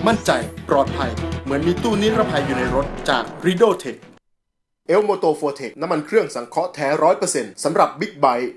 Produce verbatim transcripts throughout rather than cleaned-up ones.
มั่นใจปลอดภัยเหมือนมีตู้นิรภัยอยู่ในรถจาก Rido Tech เอลโมโต โฟร์เทค น้ำมันเครื่องสังเคราะห์แท้ ร้อยเปอร์เซ็นต์ สำหรับบิ๊กไบค์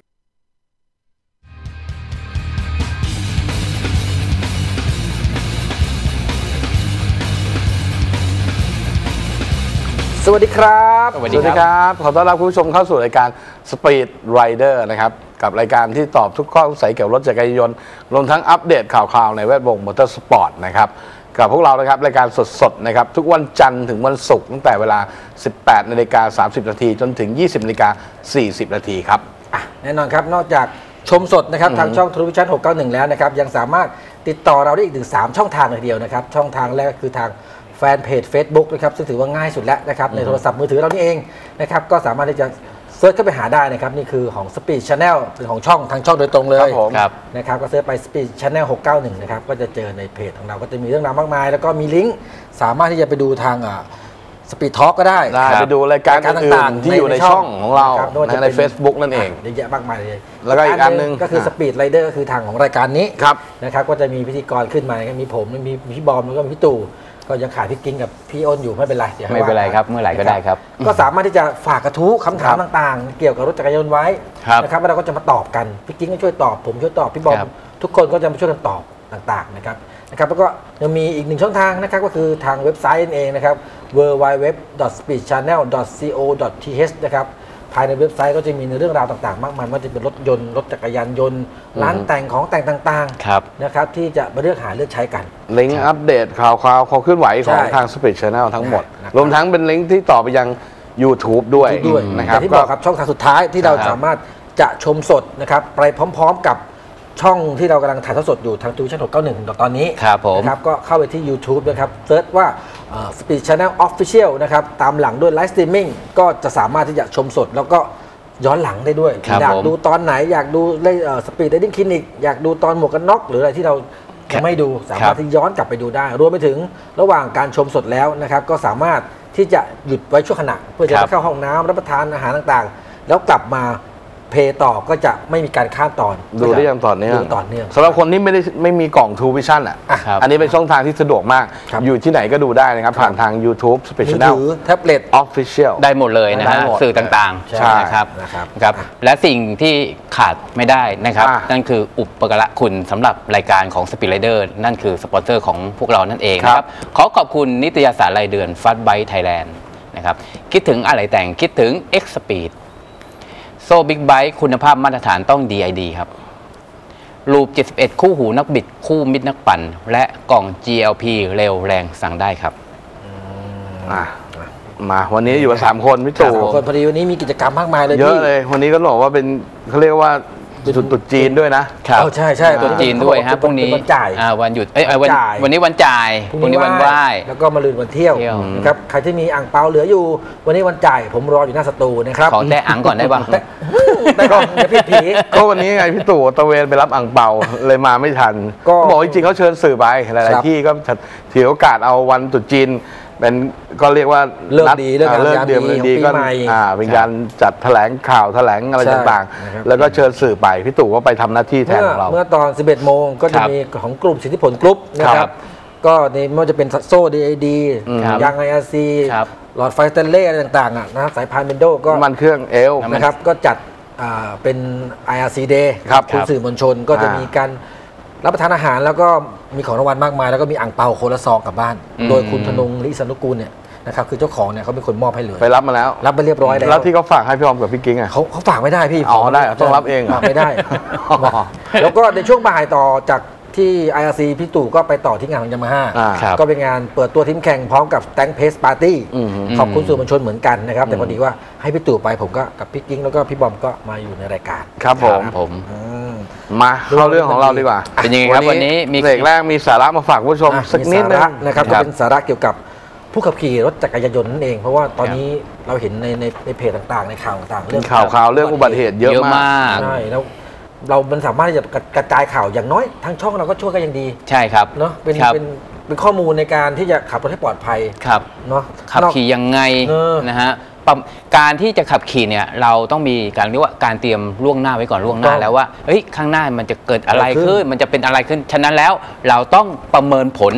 สวัสดีครับสวัสดีครับขอต้อนรับคุณผู้ชมเข้าสู่รายการ Speed Rider นะครับกับรายการที่ตอบทุกข้อสงสัยเกี่ยวกับรถจักรยานยนต์รวมทั้งอัปเดตข่าวๆในแวดวงมอเตอร์สปอร์ตนะครับกับพวกเรานะครับรายการสดๆนะครับทุกวันจันทร์ถึงวันศุกร์ตั้งแต่เวลา สิบแปดนาฬิกาสามสิบนาทีจนถึง ยี่สิบนาฬิกาสี่สิบนาทีครับแน่นอนครับนอกจากชมสดนะครับทางช่อง True Vision หกเก้าหนึ่งแล้วนะครับยังสามารถติดต่อเราได้อีกถึงสามช่องทางเลยทีเดียวนะครับช่องทางแรกก็คือทางแฟนเพจ Facebook นะครับซึ่งถือว่าง่ายสุดแล้วนะครับในโทรศัพท์มือถือเรานี่เองนะครับก็สามารถที่จะเซิร์ชเข้าไปหาได้นะครับนี่คือของ Speed Channel เป็นของช่องทางช่องโดยตรงเลยนะครับก็เซิร์ชไป Speed Channel หกเก้าหนึ่งนะครับก็จะเจอในเพจของเราก็จะมีเรื่องราวมากมายแล้วก็มีลิงก์สามารถที่จะไปดูทางSpeed Talk ก็ได้ไปดูรายการต่างๆที่อยู่ในช่องของเราใน Facebook นั่นเองเยอะแยะมากมายเลยแล้วก็อีกอันนึงก็คือ Speed Rider ก็คือทางของรายการนี้นะครับก็จะมีพิธีกรขึ้นมามีผมมีพี่บอมแล้วก็มีพี่ตู่ก็ยังขาดพี่กิ้งกับพี่อ้นอยู่ไม่เป็นไรไม่เป็นไรครับเมื่อไหร่ก็ได้ครับก็สามารถที่จะฝากกระทู้คำถามต่างๆเกี่ยวกับรถจักรยานไว้นะครับแล้วเราก็จะมาตอบกันพี่กิ้งก็ช่วยตอบผมช่วยตอบพี่บอมทุกคนก็จะมาช่วยกันตอบต่างๆนะครับนะครับแล้วก็ยังมีอีกหนึ่งช่องทางนะครับก็คือทางเว็บไซต์นั่นเองนะครับ ดับเบิลยู ดับเบิลยู ดับเบิลยู ดอท สปีด ชาแนล ดอท ซี โอ ดอท ที เอช นะครับภายในเว็บไซต์ก็จะมีเรื่องราวต่างๆมากมายว่าจะเป็นรถยนต์รถจักรยานยนต์ร้านแต่งของแต่งต่างๆนะครับที่จะมาเลือกหาเลือกใช้กันลิงก์อัปเดตข่าวข่าวความเคลื่อนไหวของทาง Speed Channel ทั้งหมดรวมทั้งเป็นลิงก์ที่ต่อไปยัง YouTube ด้วยนะครับที่บอกครับช่องทางสุดท้ายที่เราสามารถจะชมสดนะครับไปพร้อมๆกับช่องที่เรากำลังถ่ายทอดสดอยู่ทางทูวิชั่นหกเก้าหนึ่งตอนนี้ครับผมนะครับก็เข้าไปที่ YouTube นะครับเซิร์ชว่า Speed Channel Official นะครับตามหลังด้วยไลฟ์สตรีมมิ่งก็จะสามารถที่จะชมสดแล้วก็ย้อนหลังได้ด้วยอยากดูตอนไหนอยากดูเรื่อง Speed Riding Clinic อยากดูตอนหมวกกันน็อกหรืออะไรที่เราไม่ดูสามารถที่ย้อนกลับไปดูได้รวมไปถึงระหว่างการชมสดแล้วนะครับก็สามารถที่จะหยุดไว้ชั่วขณะเพื่อจะไปเข้าห้องน้ำรับประทานอาหารต่างๆแล้วกลับมาเพย์ต่อก็จะไม่มีการข้ามตอนดูได้อย่างต่อเนื่องต่อเนื่องสำหรับคนที่ไม่ได้ไม่มีกล่อง True Vision อ่ะอันนี้เป็นช่องทางที่สะดวกมากอยู่ที่ไหนก็ดูได้นะครับผ่านทาง YouTube Speed Channel แท็บเล็ต Official ได้หมดเลยนะฮะสื่อต่างๆใช่ครับครับและสิ่งที่ขาดไม่ได้นะครับนั่นคืออุปการะคุณสำหรับรายการของ Speed Rider นั่นคือสปอนเซอร์ของพวกเรานั่นเองนะครับขอขอบคุณนิตยสารรายเดือน Fast Bike Thailand นะครับคิดถึงอะไรแต่งคิดถึง X Speedโซ่บิ๊กไบค์คุณภาพมาตรฐานต้อง ดี ไอ ดี ครับลูปเจ็ดสิบเอ็ดคู่หูนักบิดคู่มิดนักปั่นและกล่อง จี แอล พี เร็วแรงสั่งได้ครับมาวันนี้อยู่กันสามคนพี่ตู่คนพอดีวันนี้มีกิจกรรมมากมายเลยเยอะเลยวันนี้ก็บอกว่าเป็นเขาเรียกว่าจุดตุดจีนด้วยนะครับใช่ใช่ตุดจีนด้วยฮะพรุ่งนี้วันจ่ายวันหยุดเอ้ยวันวันนี้วันจ่ายพรุ่งนี้วันไหว้แล้วก็มาลืนวันเที่ยวนะครับใครที่มีอ่างเปาเหลืออยู่วันนี้วันจ่ายผมรออยู่หน้าสตูนะครับขอแต่อ่างก่อนได้ป่ะแต่ก็อย่าพี่ผีก็วันนี้ไงพี่ตู่ตะเวนไปรับอ่างเปาเลยมาไม่ทันก็บอกจริงๆเขาเชิญสื่อไปหลายๆที่ก็ถือโอกาสเอาวันตุดจีนเป็นก็เรียกว่าเลิกดีเลิกเลิกเดือนดีก็เป็นการจัดแถลงข่าวแถลงอะไรต่างๆแล้วก็เชิญสื่อไปพี่ตู่ก็ไปทำหน้าที่แทนเราเมื่อตอน สิบเอ็ดโมงก็จะมีของกลุ่มสิทธิผลกรุ๊ปนะครับก็ในไม่ว่าจะเป็นโซ่ ดี ไอ ดี ยาง ไอ อาร์ ซี หลอดไฟสแตนเลสอะไรต่างๆนะสายพานเบนโดก็มันเครื่องเอลนะครับก็จัดเป็น ไอ อาร์ ซี Day คุณสื่อมวลชนก็จะมีการรับประทานอาหารแล้วก็มีของรางวัลมากมายแล้วก็มีอ่างเปาโคละซองกลับบ้านโดยคุณธนงลิสนุกูลเนี่ยนะครับคือเจ้าของเนี่ยเขาเป็นคนมอบให้เลยไปรับมาแล้วรับไปเรียบร้อยแล้วแล้วที่เขาฝากให้พี่อมกับพี่กิ้งอ่ะเขาเขาฝากไม่ได้พี่อ๋อได้ต้องรับเองฝากไม่ได้แล้วก็ในช่วงบ่ายต่อจากที่ ไอ อาร์ ซี พี่ตู่ก็ไปต่อที่งานของยามาฮ่าก็เป็นงานเปิดตัวทีมแข่งพร้อมกับแตงเพสปาร์ตี้ขอบคุณสื่อมวลชนเหมือนกันนะครับแต่พอดีว่าให้พี่ตู่ไปผมก็กับพี่กิ้งแล้วก็พี่บอมก็มาอยู่ในรายการครับผมผมมาเข้าเรื่องของเราดีกว่าเป็นยังไงครับวันนี้มีเบรกแรกมีสาระมาฝากผู้ชมสักนิดนึงนะครับก็เป็นสาระเกี่ยวกับผู้ขับขี่รถจักรยานยนต์นั่นเองเพราะว่าตอนนี้เราเห็นในในในเพจต่างๆในข่าวต่างๆเรื่องข่าวข่าวเรื่องอุบัติเหตุเยอะมากใช่แล้วเรามันสามารถที่จะกระจายข่าวอย่างน้อยทางช่องเราก็ช่วยกันอย่างดีใช่ครับเนาะเป็นเป็นเป็นข้อมูลในการที่จะขับรถให้ปลอดภัยครับเนาะขับขี่ยังไงนะฮะการที่จะขับขี่เนี่ยเราต้องมีการเรียกว่าการเตรียมล่วงหน้าไว้ก่อนล่วงหน้าแล้วว่าเฮ้ยข้างหน้ามันจะเกิดอะไรขึ้นมันจะเป็นอะไรขึ้นฉะนั้นแล้วเราต้องประเมินผล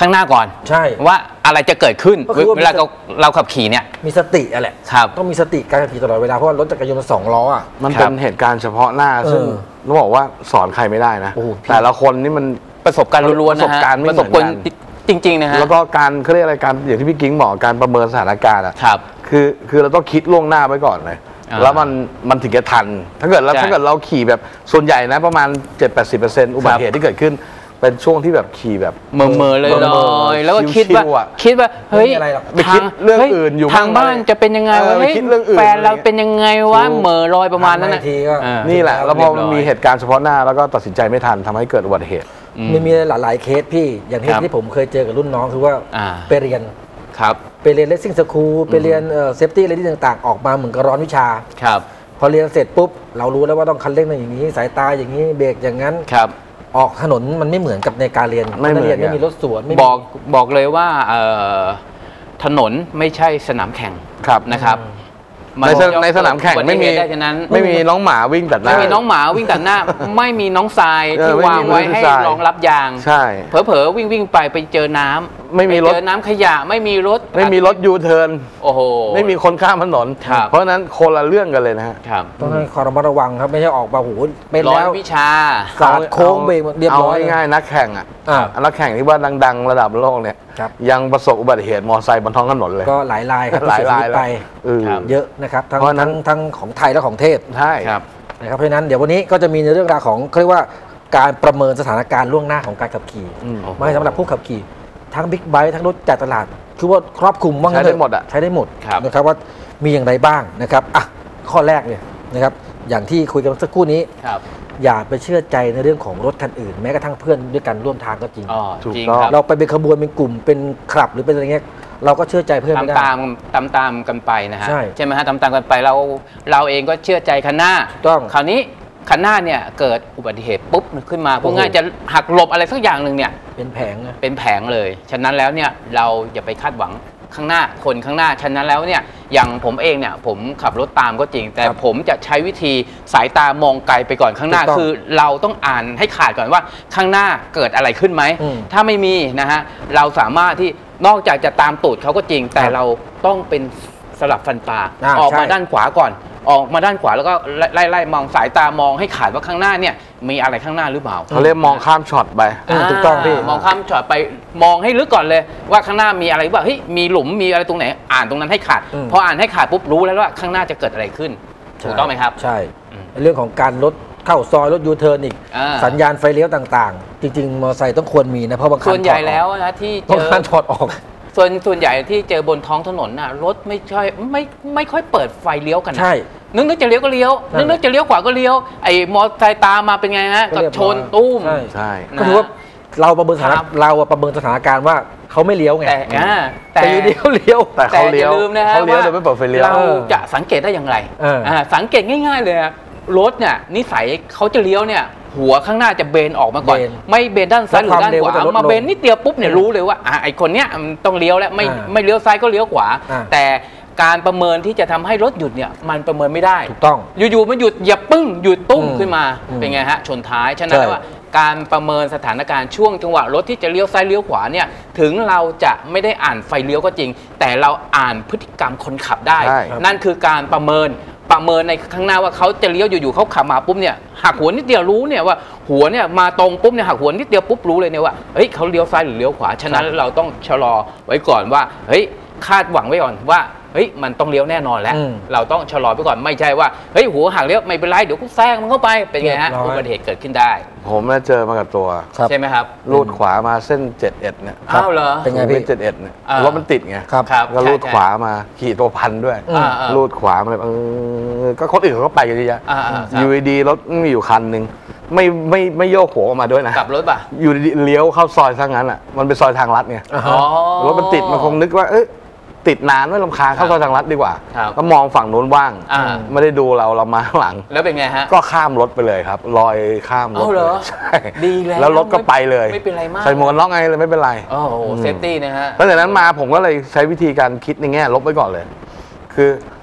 ข้างหน้าก่อนใช่ว่าอะไรจะเกิดขึ้นก็คือว่าเวลาเราเราขับขี่เนี่ยมีสติอะแหละครับต้องมีสติการขับขี่ตลอดเวลาเพราะว่ารถจักรยานมันสองล้ออ่ะมันครัเป็บนเหตุการณ์เฉพาะหน้าเออซึ่งต้องบอกว่าสอนใครไม่ได้นะโอ้โหพี่แต่ละคนนี่มันประสบการณ์ล้วนๆนะประสบฮะการณ์ไม่ประเหสมืบอนการกัณ์นจริงๆนะฮะแล้วก็การเขาเรียกอะไรการอย่างที่พี่กิ๊งบอกการประเมินสถานการณ์อะครับคือคือเราต้องคิดล่วงหน้าไว้ก่อนเลยอ่าแล้วมันมันถึงจะทัน ถ้าเกิดเราใช่ถ้าเกิดเราขี่แบบส่วนใหญ่นะประมาณ เจ็ดถึงแปดสิบเปอร์เซ็นต์ อุบัติเหตุที่เกิดขึ้น เป็นช่วงที่แบบขี่แบบเมื่อเมื่อเลยเมื่อๆลอยแล้วก็คิดว่าชิวๆอะคิดว่าเฮ้ยไม่มีอะไรหรอกไปคิดเรื่องฮ้ยอื่นอยู่ทางบ้านบ้างอะไรจะเป็นยังไงเออวะเฮ้ยคิดเรื่องอื่นแฟนเราอะไรเงี้ยเป็นยังไงวะถูกเหม่อลอยประมาณนั้นหันะนมาอีกทีก็อ่านี่แหละ แล้วพอมันเรียบร้อยมีเหตุการณ์เฉพาะหน้าแล้วก็ตัดสินใจไม่ทันทำให้เกิดอุบัติเหตุมันมีหลายๆเคสพี่อย่างที่ครับที่ผมเคยเจอกับรุ่นน้องคือว่าอ่าไปเรียนครับไปเรียนเลสซิ่งสคูลไปเรียนเซฟตี้อะไรที่ต่างๆ ออกมาเหมือนกับร้อนวิชาครับพอเรียนเสร็จปุ๊บเรารู้แล้วว่าต้องคันเร่งอย่างนี้สายตาอย่างนี้เบรกอย่างนั้นครับออกถนนมันไม่เหมือนกับในการเรียนไม่เหมือนนักเรียนไม่กันมีรถสวนไม่มีบอกบอกเลยว่าเอ่อถนนไม่ใช่สนามแข่งครับนะครับในสในสนามแข่งไม่มีอุบัติเหตุได้ฉะนั้นไม่มีน้องหมาวิ่งตัดหน้าไม่มีน้องหมาวิ่งตัดหน้า ไม่มีน้องทรายเออที่ไม่มีวางไว้ไม่มีให้ทรายรองรับยางใช่เผลอๆวิ่งวิ่งไปไปเจอน้ำไม่มีรถปเจอน้ำขยะไม่มีรถไม่มีรถยูเทิร์นโอ้โหไม่มีคนข้ามถนนครับเพราะฉะนั้นคนละเรื่องกันเลยนะฮะครับต้องให้ความระมัดระวังครับไม่ใช่ออกมาโหเป็นร้อแล้ยว วิชาสาดโค้งเบรกเรียบร้อยเอาง่ายๆนักแข่งอ่ะอ่านักแข่งที่ว่าดังๆ ระดับโลกเนี่ยครับยังประสบอุบัติเหตุมอเตอร์ไซค์บนท้องถนนเลยก็หลายรายครับหลายที่เสีรายชีวิตแล้วไปเออครับเยอะนะครับทั้งเพราะฉะนั้ทั้นงทั้งของไทยและของเทศใช่ครับนะครับเพราะฉะนั้นเดี๋ยววันนี้ก็จะมีในเรื่องราวของเขาเรียกว่าการประเมินสถานการณ์ล่วงหน้าของการขับขี่อืมมาให้สำหรับผู้ขับขี่ทั้งบิ๊กไบค์ทั้งรถจักรตลาดคือว่าครอบคลุมว่างั้นใช้ได้เถหมดอะใช้ได้หมดครับนะครับว่ามีอย่างไรบ้างนะครับอ่ะข้อแรกเนี่ยนะครับอย่างที่คุยกันสักครู่นี้ครับอย่าไปเชื่อใจในเรื่องของรถคันอื่น แม้กระทั่งเพื่อนด้วยกันร่วมทางก็จริงอ๋อถูกจริงต้องครับเราไปเป็นขบวนเป็นกลุ่มเป็นคลับหรือเป็นอะไรเงี้ยเราก็เชื่อใจเพื่อนตามไม่ได้ตามตามตามกันไปนะฮะใช่ไหมฮะตามตามกันไปเราเราเองก็เชื่อใจคันหน้าต้องคราวนี้คันหน้าเนี่ยเกิดอุบัติเหตุปุ๊บขึ้นมาพวกโอ้โหง่ายจะหักหลบอะไรสักอย่างหนึ่งเนี่ยเป็นแผงนะเป็นแผงเลย ฉะนั้นแล้วเนี่ยเราอย่าไปคาดหวังข้างหน้าคนข้างหน้า ฉะนั้นแล้วเนี่ยอย่างผมเองเนี่ยผมขับรถตามก็จริง แต่ครับผมจะใช้วิธีสายตามองไกลไปก่อนข้างหน้าถูกต้องคือเราต้องอ่านให้ขาดก่อนว่าข้างหน้าเกิดอะไรขึ้นไหมอืมถ้าไม่มีนะฮะเราสามารถที่นอกจากจะตามตูดเขาก็จริง แต่ครับเราต้องเป็นสลับฟันปลาอ่าออกมาใช่ด้านขวาก่อน ออกมาด้านขวาแล้วก็ไล่ไล่มองสายตามองให้ขาดว่าข้างหน้าเนี่ยมีอะไรข้างหน้าหรือเปล่าเขาเรียกมองข้ามช็อตไปอืมถูกต้องพี่มองข้ามช็อตไปมองให้ลึกก่อนเลย ว่าข้างหน้ามีอะไรว่าเฮ้ยมีหลุมมีอะไรตรงไหนอ่านตรงนั้นให้ขาดอืมพออ่านให้ขาดปุ๊บรู้แล้วว่าข้างหน้าจะเกิดอะไรขึ้นถูกต้องไหมครับใช่อืมเรื่องของการรถเข้าซอยรถยูเทิร์นอีกอ่าสัญญาณไฟเลี้ยวต่างๆ จริง ๆ มอเตอร์ไซค์ต้องควรมีนะเพราะบางคันส่วนใหญ่ถอดออกแล้วนะที่เจบางอคันถอดออกส่วนส่วนใหญ่ที่เจอบนท้องถนนน่ะรถไม่ใช่ไม่ไม่ค่อยเปิดไฟเลี้ยวกันนะใช่นึกนึกจะเลี้ยวก็เลี้ยวนั่นึนกแหละนึกจะเลี้ยวขวาก็เลี้ยวไอ้มอเตอร์ไซค์ตามมาเป็นไงฮะก็ก็เรียบชนร้อยตุ้มใช่ใช่ก็ถือว่าเราประเมินสถาคนะรับเราอะประเมินสถานการณ์ว่าเขาไม่เลี้ยวไงแต่อ่าแต่อยู่ดีเขาเลี้ยวแต่เขาเลี้ยวแต่อย่าลืมนะฮะเขาเลี้ยวว่าโดยไม่เปิดไฟเลี้ยวเราจะสังเกตได้อย่างไรเอออ่าสังเกตง่ายๆเลยอะรถเนี่ยนิสัยเขาจะเลี้ยวเนี่ยหัวข้างหน้าจะเบนออกมาก่อนเบนไม่เบนด้านซ้ายหรือด้านขวาแล้วความเร็วก็จะลดลงมาเบนนิดเดียวปุ๊บเนี่ยรู้เลยว่าอ่ะไอคนเนี้ยมันต้องเลี้ยวแล้วไม่อ่าไม่เลี้ยวซ้ายก็เลี้ยวขวาอ่าแต่การประเมินที่จะทำให้รถหยุดเนี่ยมันประเมินไม่ได้ถูกต้องอยู่ๆมันหยุดอย่าปึ้งหยุดตุ้มอืมขึ้นมาอืมเป็นไงฮะชนท้ายฉะนั้นใช่แล้วว่าการประเมินสถานการณ์ช่วงจังหวะรถที่จะเลี้ยวซ้ายเลี้ยวขวาเนี่ยถึงเราจะไม่ได้อ่านไฟเลี้ยวก็จริง แต่เราอ่านพฤติกรรมคนขับได้ใช่นั่นคือการประเมินประเมินในข้างหน้าว่าเขาจะเลี้ยวอยู่ๆเขาขับมาปุ๊บเนี่ยหักหัวนิดเดียวรู้เนี่ยว่าหัวเนี่ยมาตรงปุ๊บเนี่ยหักหัวนิดเดียวปุ๊บรู้เลยเนี่ยว่าเฮ้ยเขาเลี้ยวซ้ายหรือเลี้ยวขวาฉะนั้นเราต้องชะลอไว้ก่อนว่าเฮ้ยคาดหวังไว้ก่อนว่าเฮ้ยมันต้องเลี้ยวแน่นอนแล้วอืมเราต้องชะลอไปก่อนไม่ใช่ว่าเฮ้ยหัวหักเลี้ยวไม่เป็นไรเดี๋ยวกูแซงมันเข้าไปเป็นไงฮะเรียบร้อยอุบัติเหตุเกิดขึ้นได้ผมน่ะเจอมากับตัวครับใช่ไหมครับลูดขวามาเส้นเจ็ดเอ็ดเนี่ยครับอ้าวเหรอเป็นไงพี่เจ็ดเอ็ดเนี่ยอ่ารรถมันติดไงครับครับก็ลูดใช่ขวามาขี่ตัวพันด้วยอืมอ่าอ่าลูดขวามาเลยเออก็คนอื่นเขาก็ไปกันเยอะแยะอ่าอ่าครับอยู่ดีๆรถมีอยู่คันหนึ่งไม่ไม่ไม่โยกหัวออกมาด้วยนะกลับรถป่ะอยู่ดีๆเลี้ยวเข้าซอยซะงั้นอ่ะมันเป็นซอยทางลัดไงอ่าอ๋ฮะอรถมันติดมันคงนึกว่าเอ้ยติดนานไม่ลำคาญเข้าซอยทางลัดดีกว่าครับก็มองฝั่งนู้นว่างอ่าไม่ได้ดูเราเรามาข้างหลังแล้วเป็นไงฮะก็ข้ามรถไปเลยครับลอยข้ามรถเอาเหรอไปลยใช่ดีแล้วแล้วรถก็ไปเลยไม่เป็นไรมากใส่หมวกกันน็อกไงเลยไม่เป็นไรโอ้โหเซฟตี้นะฮะตั้งแต่นั้นมาผมก็เลยใช้วิธีการคิดในแง่ลบไว้ก่อนเลย คือ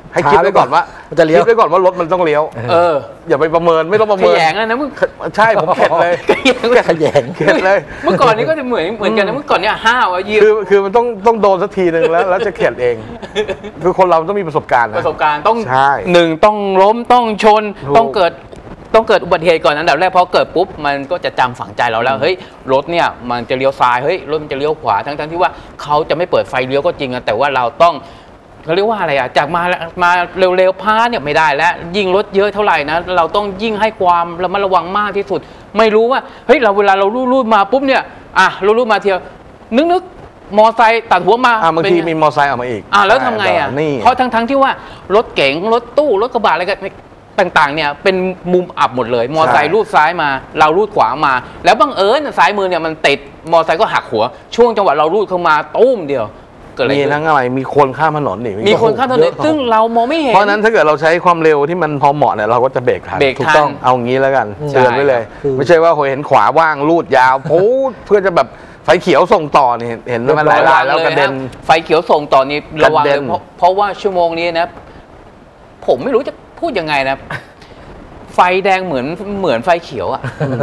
ให้คิดไว้ก่อนว่ามันจะเลี้ยวคิดไว้ก่อนว่ารถมันต้องเลี้ยวเอออย่าไปประเมินไม่ต้องประขเมินยงอะนะมึงใช่ผมเข็ดเลยขยงขยงเข็ดเลยเมื่อก่อนนี้ก็จะเหมือนเหมือนกันนะเมื่อก่อนเนี่ยห้าวอะยืนคือคือมันต้องต้องโดนสักทีหนึ่งแล้วแล้วจะเข็ดเอง คือคนเราต้องมีประสบการณ์ปนะระสบการณ์ต้องใช่หนึ่งต้องล้มต้องชนถูกต้องเกิดต้องเกิดอุบัติเหตุก่อนอันดับแรกพอเกิดปุ๊บมันก็จะจำฝังใจเราแล้วเฮ้ยรถเนี่ยมันจะเลี้ยวซ้ายเฮ้ยรถมันจะเลี้ยวขวาทั้งทั้งที่ว่าเขาจะไม่เปิดไฟเลี้ยวก็จริงอะแต่ว่าเราต้องเขาเรียกว่าอะไรอะจากมามาเร็วๆพาเนี่ยไม่ได้แล้วยิ่งรถเยอะเท่าไหร่นะเราต้องยิ่งให้ความระมัดระวังมากที่สุด ไม่รู้ว่าเฮ้ยเราเวลาเราลูดๆมาปุ๊บเนี่ยอ่ะลูดๆมาเที่ยวนึกๆมอไซค์ตัดหัวมาอ่ะบางทีเป็นไมีมอไซค์ออกมาอีกอ่าแล้วทำไงอ่ะนี่เพราะทั้งทั้งที่ว่ารถเก๋งรถตู้รถกระบะอะไรกันต่างๆเนี่ยเป็นมุมอับหมดเลย มอไซค์ลูดซ้ายมา เราลูดขวามา แล้วบังเอิญซ้ายมือเนี่ยมันติดมอไซค์ก็หักหัว ช่วงจังหวะเราลูดเข้ามาตุ้มเดียวเกิดอะไรมีขึ้นทั้งอะไรมีคนข้ามถนนนี่มีคนข้ามถนนซึ่งเรามองไม่เห็นเพราะฉะนั้นถ้าเกิดเราใช้ความเร็วที่มันพอเหมาะเนี่ยเราก็จะเบรกทันเบรกทันถูกต้องเอางี้แล้วกันใช่เตือนไว้เลยคือไม่ใช่ว่าเห็นขวาว่างลูดยาวโอ้เพื่อจะแบบไฟเขียวส่งต่อนี่เห็นมันหลายรายแล้วกระเด็นไฟเขียวส่งต่อนี้ระวังกระเด็เลยนเพราะเพราะว่าชั่วโมงนี้นะ ผมไม่รู้จะพูดยังไงนะ ไฟแดงเหมือนเหมือนไฟเขียวอ่ะ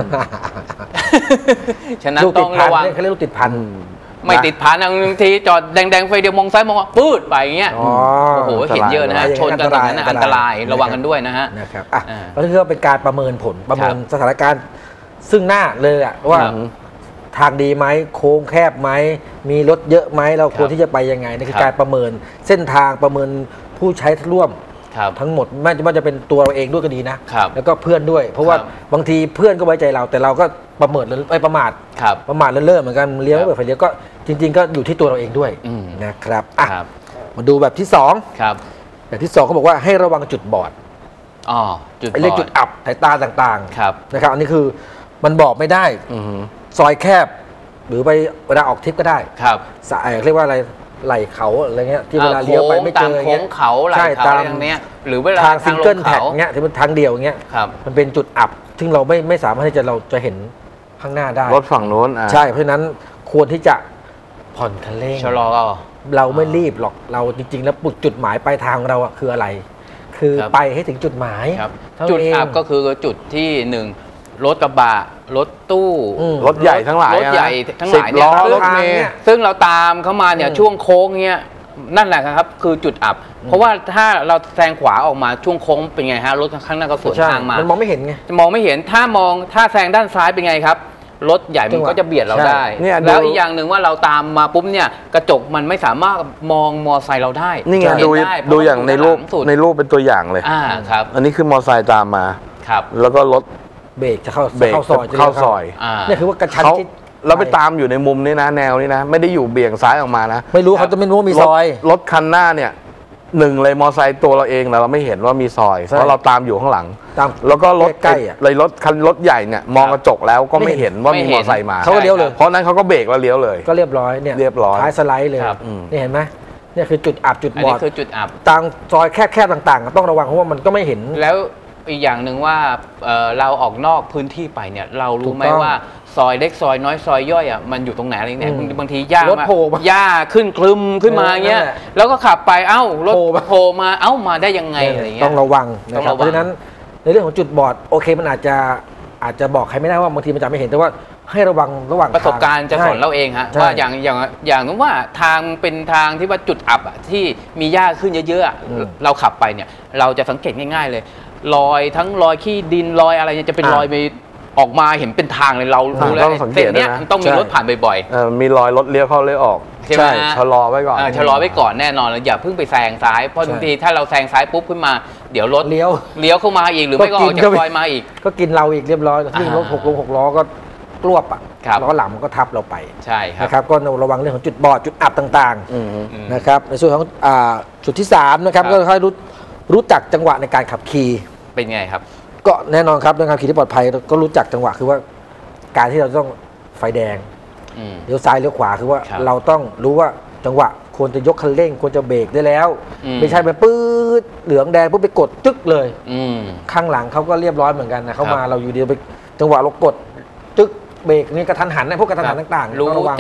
ฉะนั้นลูกต้ติอดงพันระวังเนี่ยเขาเรียกลูกติดพันไม่ติดผ่านบางทีจอดแดงๆไฟเดียวมองซ้ายมองขวาปืดไปอย่างเงี้ยอ๋อโอ้โหเห็นเยอะนะฮะชนกันอย่างนั้นนะอันตรายระวังกันด้วยนะฮะนะครับอ่ะอ่าแล้วก็เป็นการประเมินผลประเมินครับสถานการณ์ซึ่งหน้าเลยอะว่าครับทางดีไหมโค้งแคบไหมมีรถเยอะไหมเราควรครับที่จะไปยังไงนี่คือครับการประเมินเส้นทางประเมินผู้ใช้ร่วมครับทั้งหมดไม่ว่าจะเป็นตัวเราเองด้วยก็ดีนะครับ แล้วก็เพื่อนด้วย เพราะว่าครับบางทีเพื่อนก็ไว้ใจเรา แต่เราก็ประเมินไอ้ยประมาทครับประมาทเลิ่มๆเหมือนกันเลี้ยวไม่เปิดไฟเลี้ยวก็จริง ๆ ก็อยู่ที่ตัวเราเองด้วยอืมนะครับอ่ะครับมาดูแบบที่สองครับแบบที่สองเขาบอกว่าให้ระวังจุดบอดอ๋อจุดไอ้เรียกบอจุดอับสายตาต่างครับๆนะครับอันนี้คือมันบอกไม่ได้อือฮึซอยแคบ หรือไปเวลาออกทริปก็ได้ครับสายเรียกว่าอะไรไหลเขาอะไรเงี้ยที่เวลาเลี้ยวไปไม่เจอตามอย่างโค้เงี้งยเขาไหลใช่เขาตาอะไรมอย่างเนี้ยหรือเวลาทางซิงเกิลลแท็กเขาเงี้ยที่เป็นทางเดียวอย่างเงี้ยครับมันเป็นจุดอับ ซึ่งเราไม่ไม่สามารถที่จะเราจะเห็นข้างหน้าได้รถฝั่งโน้นอ่ะใช่เพราะฉะนั้นควรที่จะผ่อนคันเร่งชะลอเราไม่รีบหรอกเราจริง ๆ แล้วปุดจุดหมายปลายทางของเราอะคืออะไร คือครับไปให้ถึงจุดหมายครับเท่าจุดเองอับก็คือจุดที่หนึ่งรถกระบะรถตู้อืมรถใหญ่ทั้งหลายรถใหญ่อะนะทั้งหลายสิบเนี่ยล้อซึ่งรถเมล์ซึ่งเราตามเข้ามาเนี่ยอืมช่วงโค้งเนี่ยนั่นแหละครับคือจุดอับ เพราะว่าถ้าเราแซงขวาออกมาช่วงโค้งเป็นไงฮะรถข้างหน้าก็สวนใช่ทางมามันมองไม่เห็นไงจะมองไม่เห็นถ้ามองถ้าแซงด้านซ้ายเป็นไงครับ รถใหญ่มันก็จะเบียดเราใช่ได้เนี่ยดูแล้วอีกอย่างหนึ่งว่าเราตามมาปุ๊บเนี่ยกระจกมันไม่สามารถมองมอไซค์เราได้นี่ไงเห็ดูได้เพระดูอย่างในรูปด้หลัสุดในรูปเป็นตัวอย่างเลยอ่าครับอันนี้คือมอไซค์ตามมาครับแล้วก็รถเบรกจะเข้าเบรกเข้าซอยจะเข้าลี้ยวซอยอ่าเนี่ยคือว่ากระชั้นเขาชิดเราไปตามอยู่ในมุมนี้นะแนวนี้นะ ไม่ได้อยู่เบี่ยงซ้ายออกมานะไม่รู้เขาจะไม่รู้ว่ามีซอยรถรถคันหน้าเนี่ยหนึ่งเลยมอไซค์ตัวเราเองนะเราไม่เห็นว่ามีซอยใช่เพราะเราตามอยู่ข้างหลังตามแล้วก็รถใกล้ๆอะเลยรถคันรถใหญ่เนี่ยมองกระจกแล้วก็ไม่ไม่เห็เห็นนว่าไม่มีเห็มนอไซค์มาเขาก็เลี้ยวเลยเพราะนั้นเขาก็เบรกแล้วเลี้ยวเลยก็เรียบร้อยเนี่ยเรียบร้อยท้ายสไลด์เลยครับอืมนี่เห็นไหมเนี่ยคือจุดอับจุดอันบอนี้ดคือจุดอับทางซอยแคบๆต่างๆ ต้องระวังเพราะว่ามันก็ไม่เห็นแล้วอีกอย่างหนึ่งว่าเอ่อเราออกนอกพื้นที่ไปเนี่ยเรารู้ไหมถูกต้องว่าซอยเล็กซอยน้อยซอยย่อยอ่ะมันอยู่ตรงไหนอะไรเนี่ยอืมบางทีหญ้ารถโผล่มาหญ้าขึ้นคลึมขึ้นมาเออเงี้ยนั่นแหละแล้วก็ขับไปเอ้ารถโผล่มาโผล่มาเอ้ามาได้ยังไงอะไรเงี้ยต้องระวังนะคต้รัอบ งระวังเพราะฉะนั้นในเรื่องของจุดบอดโอเคมันอาจจะอาจจะบอกใครไม่ได้ว่าบางทีมันจะไม่เห็นแต่ว่าให้ระวังระหว่างประสบการณ์จะสอนเราเองฮะใช่ว่าอย่างอย่างอย่างนั้นว่าทางเป็นทางที่ว่าจุดอับอะที่มีหญ้าขึ้นเยอะๆอะอืมเราขับไปเนี่ยเราจะสังเกตง่ายๆเลยรอยทั้งรอยขี้ดินรอยอะไรเนี่ยจะเป็นอ่ะรอยไปออกมาเห็นเป็นทางเลยเรารู้แล้วต้องสังเกตเส้นเนี้ยด้วยนะมันต้องมีใช่รถผ่านบ่อยเออมีรอยรถเลี้ยวเข้าเลี้ยวออกใช่ไหมฮะชะลอไว้ก่อนๆเออชะลอไว้ก่อนแน่นอนเลยอย่าเพิ่งไปแซงซ้ายเพราะใช่บางทีถ้าเราแซงซ้ายปุ๊บขึ้นมาเดี๋ยวรถเลี้ยวเลี้ยวเข้ามาอีกหรือไม่ก็ออกจากซอยมาอีกก็กินเราอีกเรียบร้อยยิ่งรถอ่าหกลงหกล้อก็กลวบอ่ะครับล้อหลังมันก็ทับเราไปใช่ครับนะครับก็ระวังเรื่องของจุดบอดจุดอับต่างอืมอืมๆนะครับในส่วนของอ่าจุดที่สามนะครับครับก็ค่อยรู้รู้จักจังหวะในการขับขี่เป็นไงครับก็แน่นอนครับเรื่องการขี่ที่ปลอดภัยก็รู้จักจังหวะคือว่าการที่เราต้องไฟแดงอืมเลี้ยวซ้ายเลี้ยวขวาคือว่าครับเราต้องรู้ว่าจังหวะควรจะยกคันเร่งควรจะเบรกได้แล้วอืมไม่ใช่ไปปื๊ดเหลืองแดงปุ๊บไปกดจึ๊กเลยอืมข้างหลังเขาก็เรียบร้อยเหมือนกันนะเขาครับมาเราอยู่เดียวไปจังหวะเรากดจึ๊กเบรกนี่กระทันหันนะพวกกระทันหันต่างๆรู้ต้องะวังจาก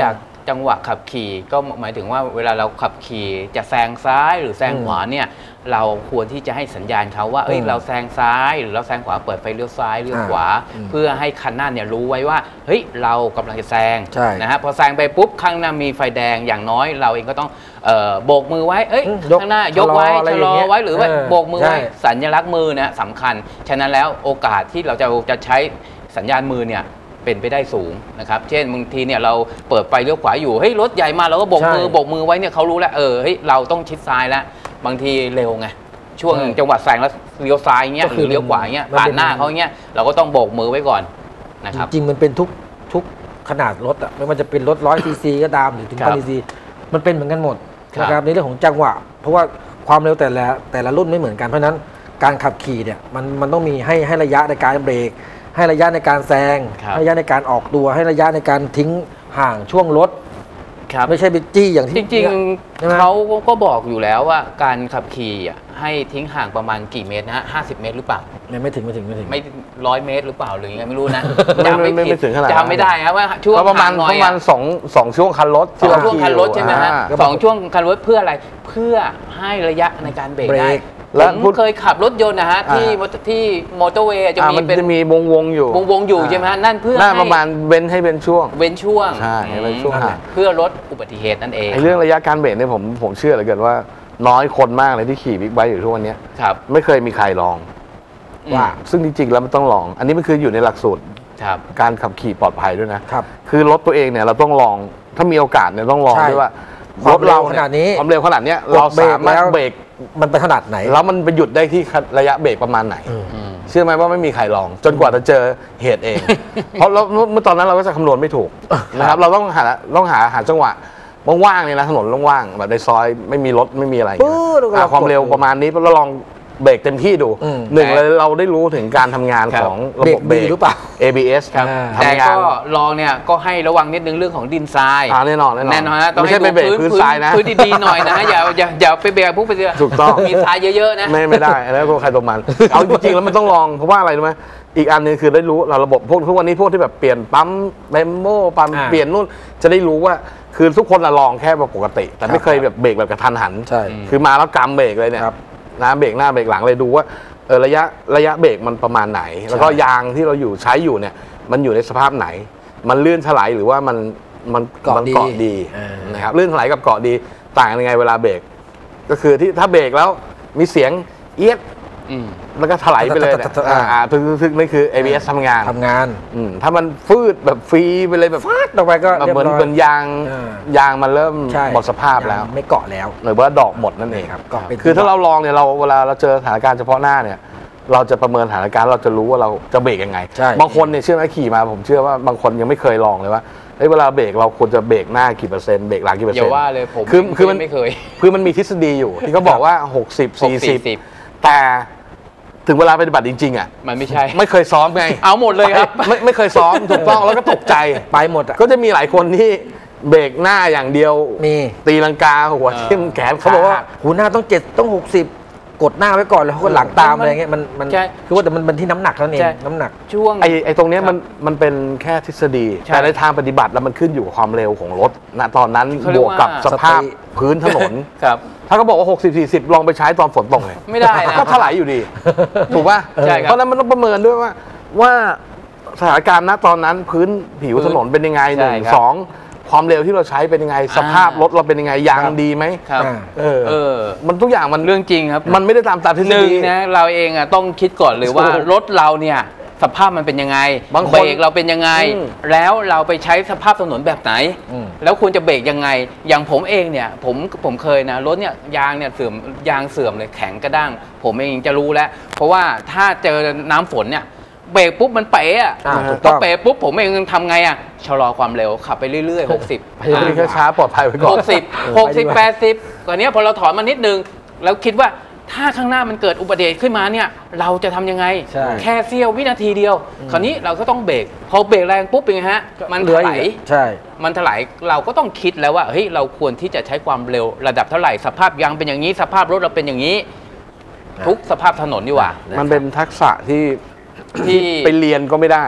จังหวะขับขี่ก็หมายถึงว่าเวลาเราขับขี่จะแซงซ้ายหรือแซงขวาเนี่ยเราควรที่จะให้สัญญาณเขาว่าเอ้ยเราแซงซ้ายหรือเราแซงขวาเปิดไฟเลี้ยวซ้ายเลี้ยวขวาเพื่อให้คันหน้าเนี่ยรู้ไว้ว่าเฮ้ยเรากำลังจะแซงนะฮะพอแซงไปปุ๊บข้างหน้ามีไฟแดงอย่างน้อยเราเองก็ต้องเอ่อโบกมือไว้เอ้ยข้างหน้ายกไว้ชะลอไว้หรือว่าโบกมือไว้สัญลักษณ์มือเนี่ยสำคัญฉะนั้นแล้วโอกาสที่เราจะจะใช้สัญญาณมือเนี่ยเป็นไปได้สูงนะครับเช่นบางทีเนี่ยเราเปิดไฟเลี้ยวขวาอยู่เฮ้ยรถใหญ่มาเราก็โบกมือโบกมือไว้เนี่ยเขารู้แล้วเออเฮ้ยเราต้องชิดซ้ายแล้วบางทีเร็วไงช่วงจังหวะแซงแล้วเลี้ยวซ้ายเงี้ยหรือเลี้ยวขวาเงี้ยผ่านหน้าเขาเงี้ยเราก็ต้องโบกมือไว้ก่อนนะครับจริงๆมันเป็นทุกทุกขนาดรถอ่ะไม่ว่าจะเป็นรถร้อยซีซีก็ตามหรือถึงพันซีซีมันเป็นเหมือนกันหมดนะครับในเรื่องของจังหวะเพราะว่าความเร็วแต่ละแต่ละรุ่นไม่เหมือนกันเพราะฉะนั้นการขับขี่เนี่ยมันมันต้องมีให้ให้ระยะในการเบรกให้ระยะในการแซงให้ระยะในการออกตัวให้ระยะในการทิ้งห่างช่วงรถไม่ใช่ไปจี้อย่างที่จริงๆเขาก็บอกอยู่แล้วว่าการขับขี่ให้ทิ้งห่างประมาณกี่เมตรนะฮะห้าสิบเมตรหรือเปล่าไม่ถึงไม่ถึงไม่ถึงไม่ร้อยเมตรหรือเปล่าหรือยังไงไม่รู้นะจำไม่ถึงขนาดจำไม่ได้ครับว่าช่วงประมาณประมาณสองสองช่วงคันรถสองช่วงคันรถใช่ไหมฮะสองช่วงคันรถเพื่ออะไรเพื่อให้ระยะในการเบรกได้ผมเคยขับรถยนต์นะฮะที่ที่มอเตอร์เวย์จะมีเป็นจะมีวงวงอยู่วงวงอยู่ใช่ไหมฮะนั่นเพื่อให้ประมาณเว้นให้เป็นช่วงเว้นช่วงใช่เป็นช่วงเพื่อลดอุบัติเหตุนั่นเองเรื่องระยะการเบรกเนี่ยผมผมเชื่อเหลือเกินว่าน้อยคนมากเลยที่ขี่บิ๊กไบค์อยู่ทุกวันนี้ไม่เคยมีใครลองว่าซึ่งจริงๆแล้วมันต้องลองอันนี้มันคืออยู่ในหลักสูตรการขับขี่ปลอดภัยด้วยนะคือรถตัวเองเนี่ยเราต้องลองถ้ามีโอกาสเนี่ยต้องลองด้วยว่ารถเราขนาดนี้ความเร็วขนาดนี้เราสามารถเบรกมันไปขนาดไหนแล้วมันไปหยุดได้ที่ระยะเบรกประมาณไหนเชื่อไหมว่าไม่มีใครลองจนกว่าจะเจอเหตุเองเพราะเมื่อตอนนั้นเราก็จะคำนวณไม่ถูกนะครับเราต้องหาต้องหาหาจังหวะว่างๆเนี่ยนะถนนว่างๆแบบในซอยไม่มีรถไม่มีอะไรความเร็วประมาณนี้เราลองเบรกเต็มที่ดูหนึ่งเลยเราได้รู้ถึงการทำงานของระบบเบรกหรือเปล่าเอ บี เอสครับแต่ก็ลองเนี่ยก็ให้ระวังนิดนึงเรื่องของดินทรายแน่นอนแน่นอนแน่นอนนะต้องให้ดูพื้นทรายนะพื้นดีๆหน่อยนะอย่าอย่าอย่าไปเบรกพวกไปเจอถูกต้องมีทรายเยอะๆนะไม่ไม่ได้แล้วก็ใครตัวมันเอาจริงๆแล้วมันต้องลองเพราะว่าอะไรรู้ไหมอีกอันนึงคือได้รู้เราระบบพวกทุกวันนี้พวกที่แบบเปลี่ยนปั๊มเบมโม่ปั๊มเปลี่ยนนู่นจะได้รู้ว่าคือทุกคนลองแค่ปกติแต่ไม่เคยแบบเบรกแบบกระทันหันคือมาแล้วกำเบรกเลยเนี่ยนะเบรกหน้าเบรกหลังเลยดูว่าเออระยะระยะเบรกมันประมาณไหนแล้วก็ยางที่เราอยู่ใช้อยู่เนี่ยมันอยู่ในสภาพไหนมันลื่นถลายหรือว่ามันมันเกาะดีนะครับลื่นถลายกับเกาะดีต่างยังไงเวลาเบรกก็คือที่ถ้าเบรกแล้วมีเสียงเอี๊ยดแล้วก็ถลายไปเลยอ่าทึกๆนี่คือ เอ บี เอส ทำงานทำงานถ้ามันฟืดแบบฟรีไปเลยแบบฟาดออกไปก็เหมือนเหมือนยางยางมันเริ่มหมดสภาพแล้วไม่เกาะแล้วหรือว่าดอกหมดนั่นเองครับคือถ้าเราลองเนี่ยเราเวลาเราเจอสถานการณ์เฉพาะหน้าเนี่ยเราจะประเมินสถานการณ์เราจะรู้ว่าเราจะเบรกยังไงบางคนเนี่ยเชื่อไหมขี่มาผมเชื่อว่าบางคนยังไม่เคยลองเลยว่าเวลาเบรกเราควรจะเบรกหน้ากี่เปอร์เซ็นต์เบรกหลังกี่เปอร์เซ็นต์อย่าว่าเลยผมคือคือมันไม่เคยคือมันมีทฤษฎีอยู่ที่เขาบอกว่าหกสิบ สี่สิบแต่ถึงเวลาปฏิบัติจริงๆอ่ะมันไม่ใช่ไม่เคยซ้อมไงเอาหมดเลยครับไม่ไม่เคยซ้อมถูกต้องแล้วก็ตกใจไปหมดอ่ะก็จะมีหลายคนที่เบรกหน้าอย่างเดียวมีตีลังกาหัวทิ่มแขนเขาบอกว่าหูหน้าต้องเจ็ดต้องหกสิบกดหน้าไว้ก่อนแล้วเขาก็หลังตามอะไรเงี้ยมันมันคือว่าแต่มันเป็นที่น้ำหนักนั่นเองน้ำหนักช่วงไอ้ไอ้ตรงนี้มันมันเป็นแค่ทฤษฎีแต่ในทางปฏิบัติแล้วมันขึ้นอยู่กับความเร็วของรถณตอนนั้นบวกกับสภาพพื้นถนนถ้าเขาบอกว่าหกสิบ สี่สิบลองไปใช้ตอนฝนตกเลยไม่ได้นะก็ถลายอยู่ดีถูกป่ะเพราะนั้นมันต้องประเมินด้วยว่าว่าสถานการณ์ณตอนนั้นพื้นผิวถนนเป็นยังไงหนึ่งสองความเร็วที่เราใช้เป็นยังไงสภาพรถเราเป็นยังไงยางดีไหมครับเออเออมันทุกอย่างมันเรื่องจริงครับมันไม่ได้ตามตามทฤษฎีหนึ่งนะเราเองอ่ะต้องคิดก่อนเลยว่ารถเราเนี่ยสภาพมันเป็นยังไงเบรกเราเป็นยังไงแล้วเราไปใช้สภาพถนนแบบไหนแล้วควรจะเบรกยังไงอย่างผมเองเนี่ยผมผมเคยนะรถเนี่ยยางเนี่ยเสื่อมยางเสื่อมเลยแข็งกระด้างผมเองจะรู้แล้วเพราะว่าถ้าเจอน้ำฝนเนี่ยเบรกปุ๊บมันเป๋อะพอเป๋ปุ๊บผมเองทำไงอะชะลอความเร็วขับไปเรื่อยๆหกสิบไปช้าๆปลอดภัยไว้ก่อนหกสิบ หกสิบ แปดสิบตอนนี้พอเราถอนมานิดนึงแล้วคิดว่าถ้าข้างหน้ามันเกิดอุบัติเหตุขึ้นมาเนี่ยเราจะทำยังไงแค่เสี้ยววินาทีเดียวคราวนี้เราก็ต้องเบรกพอเบรกแรงปุ๊บเป็นไงฮะมันถลายใช่มันถลายเราก็ต้องคิดแล้วว่าเฮ้ยเราควรที่จะใช้ความเร็วระดับเท่าไหร่สภาพยางเป็นอย่างนี้สภาพรถเราเป็นอย่างนี้ทุกสภาพถนนดีกว่ามันเป็นทักษะที่ที่ไปเรียนก็ไม่ได้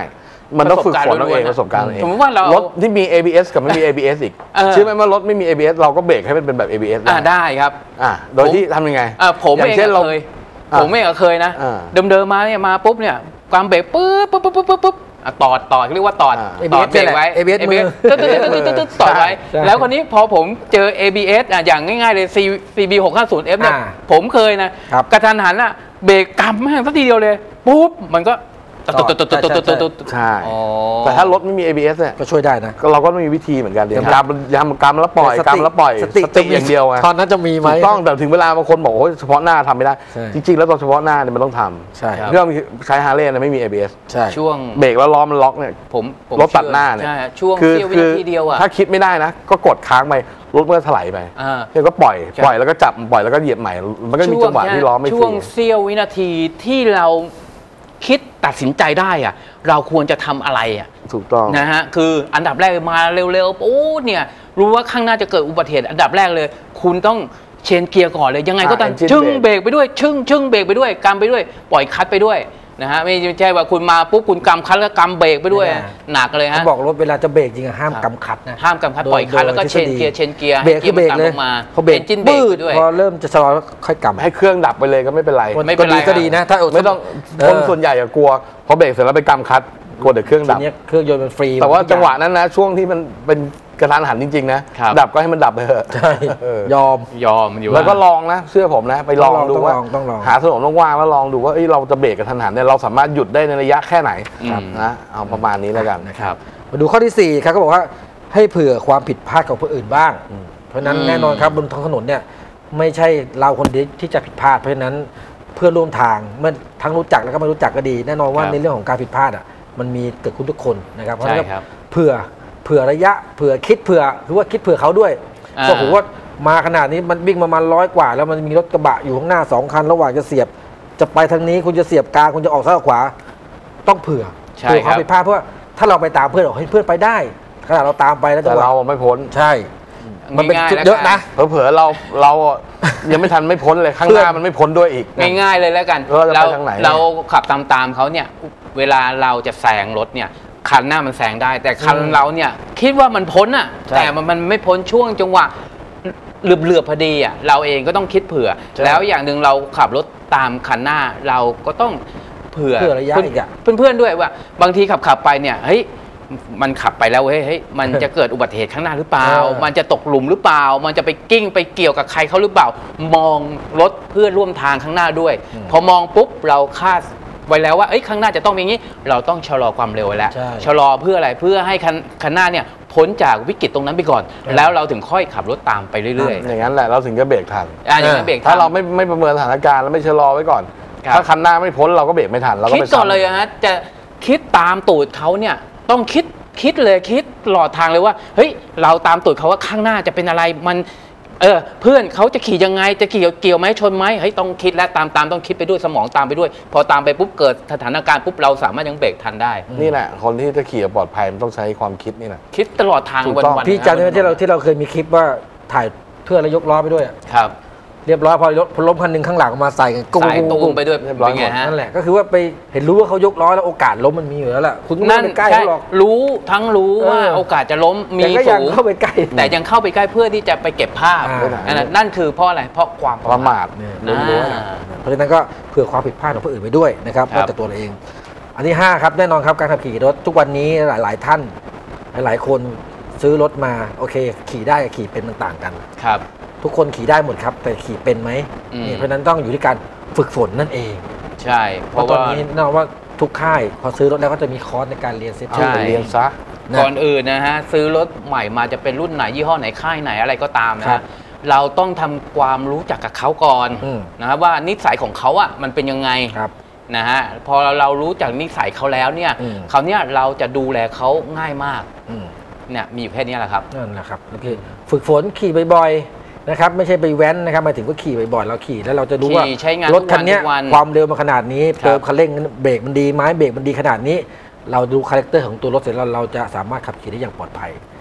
มันต้องฝึกฝนเราเองประสบการณ์เราเองสมมติว่าเรารถที่มี เอ บี เอส กับไม่มี เอ บี เอส อีกเออเชื่อไหมว่ารถไม่มี เอ บี เอส เราก็เบรกให้มันเป็นแบบ เอ บี เอสอ่าได้ครับอ่าโดยที่ทำยังไงเออผมอย่าเอง งเช่นก็เราเคยอ่ะผมเองก็เคยนะอ่าเดิมๆมาเนี่ยมาปุ๊บเนี่ยความเบรกปุ๊บปุ๊บปุ๊บปุ๊บปุ๊บปุ๊บอ่ะตอดตอดเขาเรียกว่าตอดอ่าตอดเบรกไว้เอ บี เอส มือตึ๊ดตึ๊ดตึ๊ดตึ๊ดตึ๊ดตอดไว้ใช่แล้วคนนี้พอผมเจอ เอ บี เอส อ่ะอย่างง่ายๆเลย ซี บี หกห้าศูนย์ เอฟ เนี่ยอ่าผมเคยนะครับ กระทันหันอ่ะเบรกกำแม่งสักทีเดียวเลยปุ๊บมันก็ตุ๊ดตุ๊ดตุ๊ดตุ๊ดตุ๊ดตุ๊ดตุ๊ดใช่อ๋อแต่ถ้ารถไม่มี เอ บี เอส เนี่ยก็ช่วยได้นะก็เราก็ต้องมีวิธีเหมือนกันเดี๋ยวครับกำยำกำแล้วปล่อยแต่กำแล้วปล่อยสติสติอย่างเดียวไงตอนนั้นจะมีไหมถูกต้องแต่ถึงเวลาบางคนบอกโอ้ยเฉพาะหน้าทำไม่ได้ใช่จริงๆแล้วตอนเฉพาะหน้าเนี่ยมันต้องทำใช่เรื่องใช้ฮาร์เลย์เนี่ยไม่มี เอ บี เอสใช่ช่วงเบรกแล้วล้อมันล็อกเนี่ยผมผมรถตัดหน้าเนี่ยใช่ช่วงคือเสี้ยววิคือนาทีเดียวอ่ะถ้าคิดไม่ได้นะ ก็กดค้างไปรถมันก็ถลายไปอ่าแล้วก็ปล่อยใช่ปล่อยแล้วก็จับปล่อยแล้วก็เหยียบใหม่ มันก็มีจังหวะที่ล้อไม่ฟช่วงรีเสี้ยววินาทีที่เราคิดตัดสินใจได้อ่ะเราควรจะทำอะไรอ่ะถูกต้องนะฮะคืออันดับแรกมาเร็วๆโอ้เนี่ยรู้ว่าข้างหน้าจะเกิดอุบัติเหตุอันดับแรกเลย คุณต้องเชนเกียร์ก่อนเลยยังไงก็ตามอ่า engine ชึ่ง brake เบรกไปด้วยชึ่งชึ่งเบรกไปด้วยกำไปด้วย ปล่อยคัดไปด้วยนะฮะไม่ใช่ว่าคุณมาปุ๊บคุณกำคัดแล้วกำเบรกไปด้วยไม่ได้หนักเลยเขาฮะบอกรถเวลาจะเบรกจริงอะห้ามครับกำคัดนะห้ามกำคัดโดยปล่อยคัดแล้วก็โดยเชนทฤษฎีเกียร์เชนเกียร์เบรกคือเบรกให้เลกียร์มันตามลงมาพอเบรกนจิ้นเบรกปืดไปด้วยพอเริ่มจะชะลอค่อยกำให้เครื่องดับไปเลยก็ไม่เป็นไรไม่เป็นไรก็ดีก็ดีนะถ้าเไม่ต้องเอคนอส่วนใหญ่อะกลัวพอเบรกเสร็จแล้วไปกำคัดกลัวเดี๋ยวเครื่องทีดับเนี้ยเครื่องยนต์มันฟรีแต่ว่าทุกอย่จังหวะนั้นนะช่วงที่มันเป็นกระทันหันจริงๆนะครับ ดับก็ให้มันดับไปเถอะใช่เออยอมยอมอยู่แล้วก็ว่าลองนะเชื่อผมนะไปลองต้องลองดูว่าต้องลองหาถนนว่างๆแล้วลองดูว่าเอ้ยเราจะเบรกกระทันหันเนี่ยเราสามารถหยุดได้ในระยะแค่ไหนครับนะเอาประมาณนี้แล้วกันครับมาดูข้อที่สี่ครับก็บอกว่าให้เผื่อความผิดพลาดของผู้อื่นบ้าง เพราะฉะนั้นอืมแน่นอนครับบนท้องถนนเนี่ยไม่ใช่เราคนเดียวที่จะผิดพลาดเพราะฉะนั้นเพื่อนร่วมทางเมื่อทั้งรู้จักแล้วก็ไม่รู้จักก็ดี แน่นอนว่าครับในเรื่องของการผิดพลาดอ่ะมันมีเกิดขึ้นทุกคนนะครับเพราะฉะใช่นั้นครับเผื่อเผื่อระยะเผื่อคิดเผื่อหรือว่าคิดเผื่อเขาด้วยอ่าก็ผมว่ามาขนาดนี้มันวิ่งประมาณร้อยกว่า แล้วมันมีรถกระบะอยู่ข้างหน้าสองคันระหว่างจะเสียบจะไปทางนี้คุณจะเสียบกลางคุณจะออกซ้ายออกขวาต้องเผื่อใช่เผื่อความครับผิดพลาดเพราะว่าถ้าเราไปตามเพื่อนบอกให้เพื่อนไปได้ขนาดเราตามไปแล้วจัแต่งหวะเราอะไม่พ้นใช่ มันเป็นง่ายๆจุดแล้วเยอะกันะเผลอๆเราเรายังไม่ทันไม่พ้นเลยข้างหน้ามันไม่พ้นด้วยอีกง่ายๆเลยแล้วกันเราจะไปทางไหนเราขับตามตามๆเขาเนี่ยเวลาเราจะแซงรถเนี่ยคันหน้ามันแซงได้ แต่คันอืมเราเนี่ยคิดว่ามันพ้นอ่ะใช่แต่มันมันไม่พ้นช่วงจังหวะเหลือบเหลือบๆพอดีอ่ะเราเองก็ต้องคิดเผื่อใช่แล้วอย่างหนึ่งเราขับรถตามคันหน้าเราก็ต้องเผื่อเผื่อระยะเพื่นอีกอะเพื่อนๆด้วยว่า บางทีขับขับๆไปเนี่ยเฮ้ยมันขับไปแล้วเฮ้ยเฮ้ยมันจะเกิดอุบัติเหตุข้างหน้าหรือเปล่าเออมันจะตกหลุมหรือเปล่า มันจะไปกิ้งไปเกี่ยวกับใครเขาหรือเปล่า มองรถเพื่อนร่วมทางข้างหน้าด้วย พอมองปุ๊บเราคาดไว้แล้วว่าเอ้ยข้างหน้าจะต้องมีอย่างนี้ เราต้องชะลอความเร็วไว้แล้วใช่ชะลอเพื่ออะไรเพื่อให้คันคันหน้าเนี่ยพ้นจากวิกฤตตรงนั้นไปก่อน แล้วเราถึงค่อยขับรถตามไปเรื่อยอย่างนั้นแหละเราถึงจะเบรกทันๆอ่าอย่างนั้นเบรกถ้าทันเราไม่ไม่ประเมินสถานการณ์แล้วไม่ชะลอไว้ก่อนครับถ้าคันหน้าไม่พ้นเราก็เบรกไม่ทันเราก็คิดไปก่อนซ้ำเลยนะจะคิดตามตูดเขาเนี่ยต้องคิดคิดเลยคิดตลอดทางเลยว่าเฮ้ยเราตามตูดเขาว่าข้างหน้าจะเป็นอะไรมันเออเพื่อนเขาจะขี่ยังไงจะเกี่ยวเกี่ยวไหมชนไหมเฮ้ยต้องคิดและตามตามต้องคิดไปด้วยสมองตามไปด้วย พอตามไปปุ๊บเกิดสถานการณ์ปุ๊บเราสามารถยังเบรกทันได้นี่แหละคนที่จะขี่ปลอดภัยมันต้องใช้ความคิดนี่แหละคิดตลอดทางถูกวันต้องวันพี่จำได้ไหมที่เราที่เราเคยมีคลิปว่าถ่ายเพื่อนแล้วยกล้อไปด้วยอะครับเรียบร้อยพอรถพอล้มคันหนึ่งข้างหลังมาใส่กันกุ้งสายกุ้งตูกุ้มงไปด้วยเรียบร้อยเป็นไงฮะนั่นแหละก็คือว่าไปเห็นรู้ว่าเขายกล้อแล้วโอกาสล้มมันมีอยู่แล้วแหละคุณก็ไม่นั่ต้อน งไปใกล้ใช่เขาหรอกรู้ทั้งรู้ว่าเออโอกาสจะล้มมีแต่ก็ยังสูงเข้าไปใกล้แต่ยังเข้าไปใกล้เพื่อที่จะไปเก็บภาพอ่านั่นน่ะนั่นคือเพราะอะไรเพราะความประมาทเนี่ยอ่าล้วนๆอะเพราะฉะนั้นก็เผื่อความผิดพลาดของผู้อื่นไปด้วยนะครับครับนอกจากตัวเราเอง อันที่ห้าครับแน่นอนครับการขับขี่รถทุกวันนี้หลาย ๆ ท่าน หลายๆคนซื้อรถมาโอเค ขี่ได้กับขี่เป็นต่างๆกันครับทุกคนขี่ได้หมดครับ แต่ขี่เป็นไหมอืมนี่เพราะฉะนั้นต้องอยู่ที่การฝึกฝนนั่นเองใช่ เพเพราะราะตอนว่านี้แน่นอนว่าทุกค่ายพอซื้อรถแล้วก็จะมีคอร์สในการเรียนเซฟใช่ตี้ไปเรียนซะนะก่อนอื่นนะฮะซื้อรถใหม่มาจะเป็นรุ่นไหนยี่ห้อไหนค่ายไหนอะไรก็ตามนะครัฮะบเราต้องทำความรู้จักกับเขาก่อนอืมนะครับว่านิสัยของเขาอ่ะมันเป็นยังไงครับนะฮะพอเรารู้จักนิสัยเขาแล้วเนี่ยอืมคราวเนี้ยเราจะดูแลเขาง่ายมากอืมเนี่ยมีอยู่แค่นี้แหละครับนั่นแหละครับก็คือฝึกฝนขี่บ่อยๆนะครับไม่ใช่ไปแว้นนะครับหมายถึงว่าขี่บ่อยๆเราขี่แล้วเราจะรู้ว่าขี่ใช้งานรถคันเนี้ยทุกวันความเร็วมันขนาดนี้ครับเติมคันเร่งเบรกมันดีไหมเบรกมันดีขนาดนี้ เราดูคาแรคเตอร์ของตัวรถเสร็จแล้วเราจะสามารถขับขี่ได้อย่างปลอดภัย